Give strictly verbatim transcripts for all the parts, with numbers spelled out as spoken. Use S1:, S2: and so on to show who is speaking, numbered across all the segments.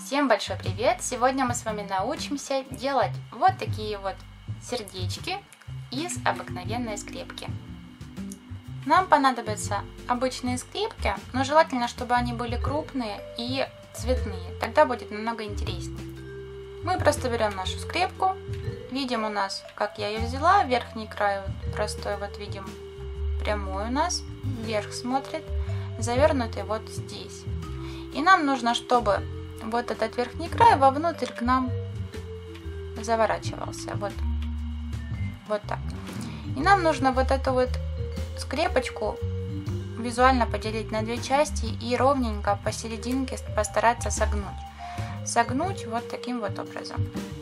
S1: Всем большой привет! Сегодня мы с вами научимся делать вот такие вот сердечки из обыкновенной скрепки. Нам понадобятся обычные скрепки, но желательно, чтобы они были крупные и цветные, тогда будет намного интереснее. Мы просто берем нашу скрепку, видим у нас, как я ее взяла, верхний край вот простой, вот видим прямой у нас, вверх смотрит, завернутый вот здесь. И нам нужно, чтобы вот этот верхний край вовнутрь к нам заворачивался, вот, вот так. И нам нужно вот эту вот скрепочку визуально поделить на две части и ровненько посерединке постараться согнуть. Согнуть вот таким вот образом.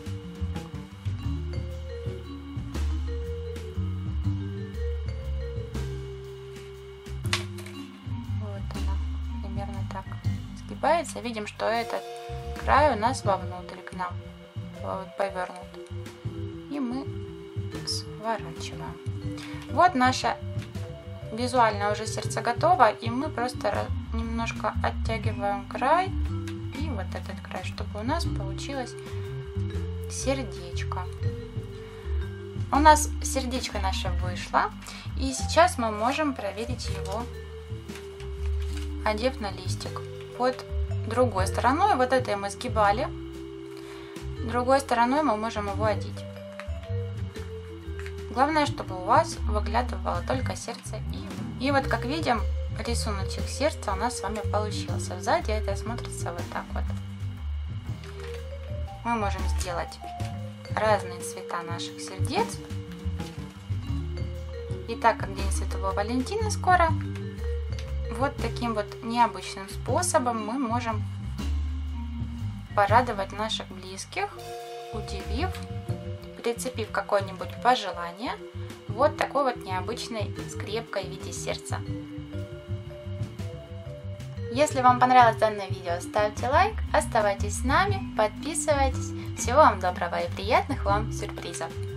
S1: Вот она, примерно так сгибается. Видим, что этот край у нас вовнутрь к нам вот, повернут. И мы сворачиваем. Вот наше визуально уже сердце готово, и мы просто немножко оттягиваем край и вот этот край, чтобы у нас получилось сердечко. У нас сердечко наше вышло, и сейчас мы можем проверить его, одев на листик. Вот другой стороной, вот этой мы сгибали, другой стороной мы можем его одеть. Главное, чтобы у вас выглядывало только сердце и... И вот как видим, рисуночек сердца у нас с вами получился. Сзади это смотрится вот так вот. Мы можем сделать разные цвета наших сердец. И так как День Святого Валентина скоро, вот таким вот необычным способом мы можем порадовать наших близких, удивив, прицепив какое-нибудь пожелание вот такой вот необычной скрепкой в виде сердца. Если вам понравилось данное видео, ставьте лайк, оставайтесь с нами, подписывайтесь. Всего вам доброго и приятных вам сюрпризов!